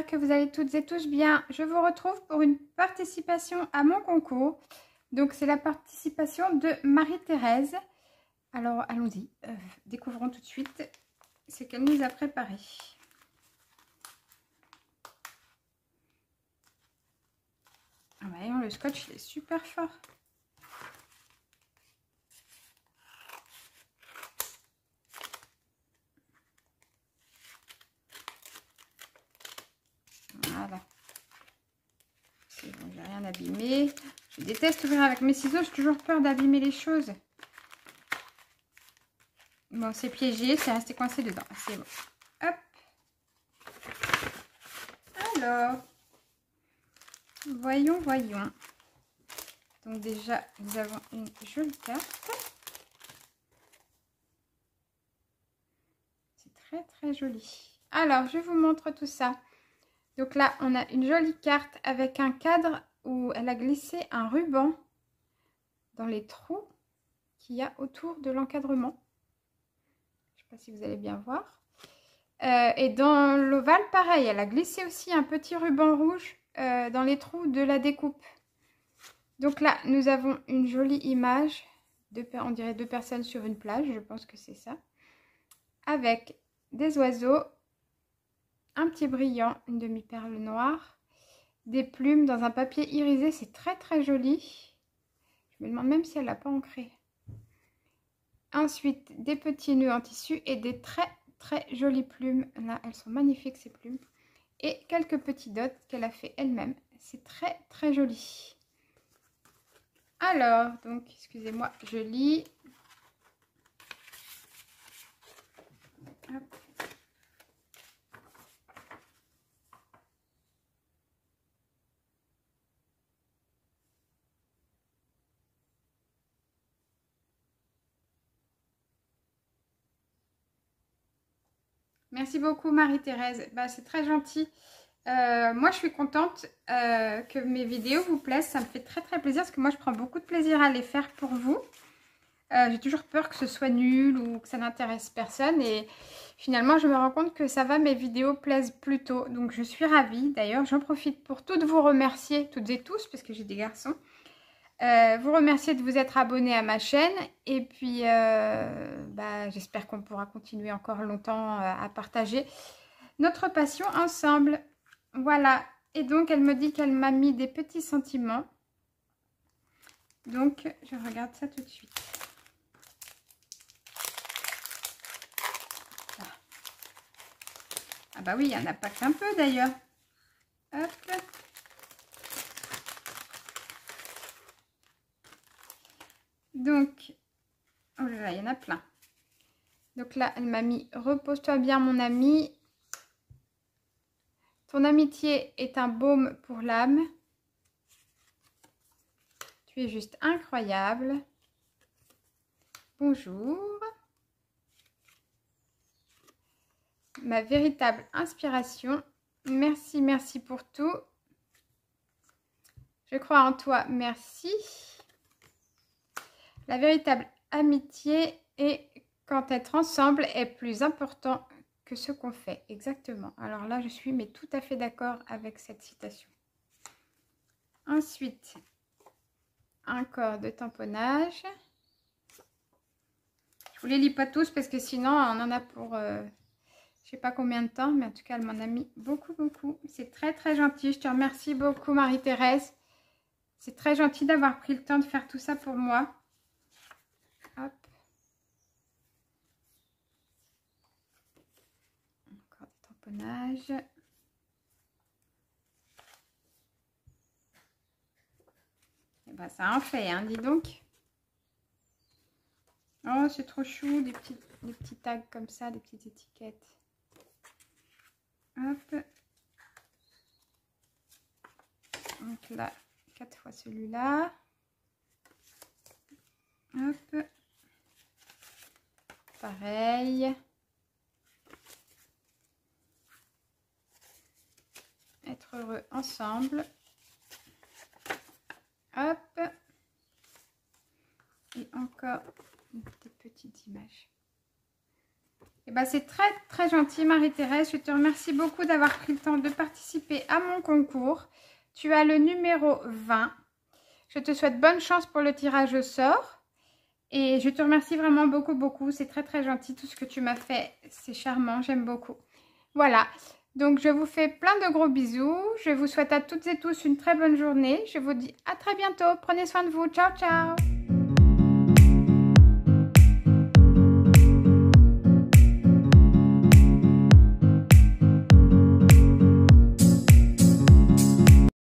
j'espère que vous allez toutes et tous bien. Je vous retrouve pour une participation à mon concours. Donc c'est la participation de Marie-Thérèse. Alors allons-y, découvrons tout de suite ce qu'elle nous a préparé. Ah bah, voyons, le scotch il est super fort. Voilà. C'est bon, j'ai rien abîmé. Je déteste ouvrir avec mes ciseaux, j'ai toujours peur d'abîmer les choses. Bon, c'est piégé, c'est resté coincé dedans. C'est bon. Hop. Alors, voyons. Donc déjà, nous avons une jolie carte. C'est très joli. Alors, je vous montre tout ça. Donc là, on a une jolie carte avec un cadre où elle a glissé un ruban dans les trous qu'il y a autour de l'encadrement. Je ne sais pas si vous allez bien voir. Et dans l'ovale, pareil, elle a glissé aussi un petit ruban rouge dans les trous de la découpe. Donc là, nous avons une jolie image, on dirait deux personnes sur une plage, je pense que c'est ça, avec des oiseaux, un petit brillant, une demi-perle noire, des plumes dans un papier irisé, c'est très joli. Je me demande même si elle l'a pas ancré. Ensuite, des petits nœuds en tissu et des très jolies plumes. Là, elles sont magnifiques ces plumes. Et quelques petits dots qu'elle a fait elle-même. C'est très joli. Alors, donc, excusez-moi, je lis. Hop. Merci beaucoup Marie-Thérèse, bah, c'est très gentil. Moi je suis contente que mes vidéos vous plaisent, ça me fait très plaisir parce que moi je prends beaucoup de plaisir à les faire pour vous. J'ai toujours peur que ce soit nul ou que ça n'intéresse personne et finalement je me rends compte que ça va, mes vidéos plaisent plutôt, donc je suis ravie. D'ailleurs j'en profite pour toutes vous remercier, toutes et tous, parce que j'ai des garçons. Vous remercier de vous être abonné à ma chaîne et puis bah, j'espère qu'on pourra continuer encore longtemps à partager notre passion ensemble. Voilà, et donc elle me dit qu'elle m'a mis des petits sentiments, donc je regarde ça tout de suite. Ah bah oui, il y en a pas qu'un peu d'ailleurs. Hop. Donc, oh là là, il y en a plein. Donc là, elle m'a mis « Repose-toi bien mon ami. Ton amitié est un baume pour l'âme. Tu es juste incroyable. Bonjour. Ma véritable inspiration. Merci pour tout. Je crois en toi, merci. La véritable amitié est quand être ensemble est plus important que ce qu'on fait. » Exactement. Alors là, je suis mais tout à fait d'accord avec cette citation. Ensuite, un corps de tamponnage. Je vous les lis pas tous parce que sinon, on en a pour je sais pas combien de temps. Mais en tout cas, elle m'en a mis beaucoup. C'est très gentil. Je te remercie beaucoup, Marie-Thérèse. C'est très gentil d'avoir pris le temps de faire tout ça pour moi. Hop. Encore des tamponnages. Et ben ça en fait, hein, dis donc. Oh, c'est trop chou, des petits tags comme ça, des petites étiquettes. Hop. Donc là, 4 fois celui-là. Hop. Pareil. Être heureux ensemble. Hop. Et encore des petites images. Et ben, c'est très très gentil Marie-Thérèse. Je te remercie beaucoup d'avoir pris le temps de participer à mon concours. Tu as le numéro 20. Je te souhaite bonne chance pour le tirage au sort. Et je te remercie vraiment beaucoup, beaucoup. C'est très très gentil tout ce que tu m'as fait. C'est charmant, j'aime beaucoup. Voilà. Donc, je vous fais plein de gros bisous. Je vous souhaite à toutes et tous une très bonne journée. Je vous dis à très bientôt. Prenez soin de vous. Ciao, ciao.